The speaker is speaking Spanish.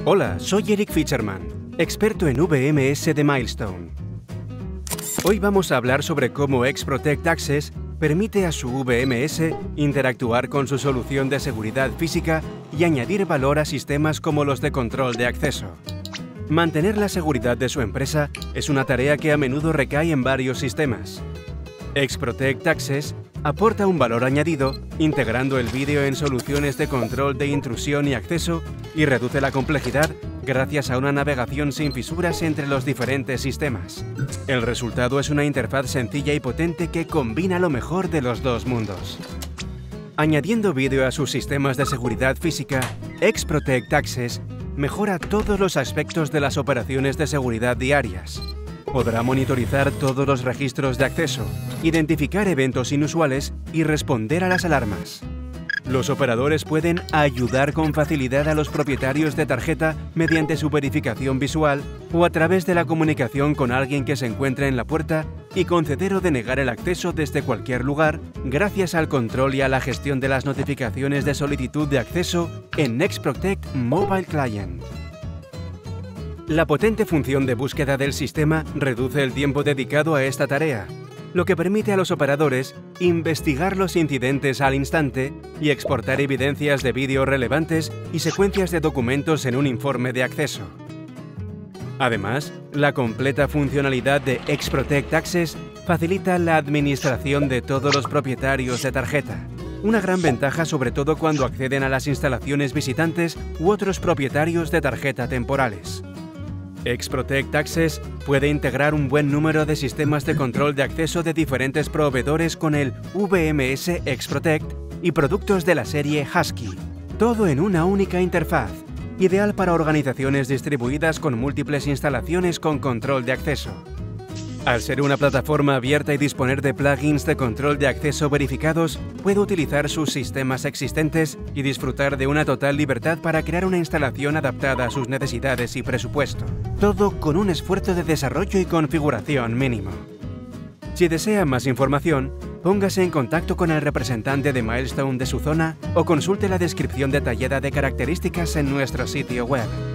Hola, soy Eric Fischerman, experto en VMS de Milestone. Hoy vamos a hablar sobre cómo XProtect Access permite a su VMS interactuar con su solución de seguridad física y añadir valor a sistemas como los de control de acceso. Mantener la seguridad de su empresa es una tarea que a menudo recae en varios sistemas. XProtect Access aporta un valor añadido integrando el vídeo en soluciones de control de intrusión y acceso y reduce la complejidad gracias a una navegación sin fisuras entre los diferentes sistemas. El resultado es una interfaz sencilla y potente que combina lo mejor de los dos mundos. Añadiendo vídeo a sus sistemas de seguridad física, XProtect Access mejora todos los aspectos de las operaciones de seguridad diarias. Podrá monitorizar todos los registros de acceso, identificar eventos inusuales y responder a las alarmas. Los operadores pueden ayudar con facilidad a los propietarios de tarjeta mediante su verificación visual o a través de la comunicación con alguien que se encuentre en la puerta y conceder o denegar el acceso desde cualquier lugar gracias al control y a la gestión de las notificaciones de solicitud de acceso en XProtect Mobile Client. La potente función de búsqueda del sistema reduce el tiempo dedicado a esta tarea, lo que permite a los operadores investigar los incidentes al instante y exportar evidencias de vídeo relevantes y secuencias de documentos en un informe de acceso. Además, la completa funcionalidad de XProtect Access facilita la administración de todos los propietarios de tarjeta, una gran ventaja sobre todo cuando acceden a las instalaciones visitantes u otros propietarios de tarjeta temporales. XProtect Access puede integrar un buen número de sistemas de control de acceso de diferentes proveedores con el VMS XProtect y productos de la serie Husky, todo en una única interfaz, ideal para organizaciones distribuidas con múltiples instalaciones con control de acceso. Al ser una plataforma abierta y disponer de plugins de control de acceso verificados, puede utilizar sus sistemas existentes y disfrutar de una total libertad para crear una instalación adaptada a sus necesidades y presupuesto. Todo con un esfuerzo de desarrollo y configuración mínimo. Si desea más información, póngase en contacto con el representante de Milestone de su zona o consulte la descripción detallada de características en nuestro sitio web.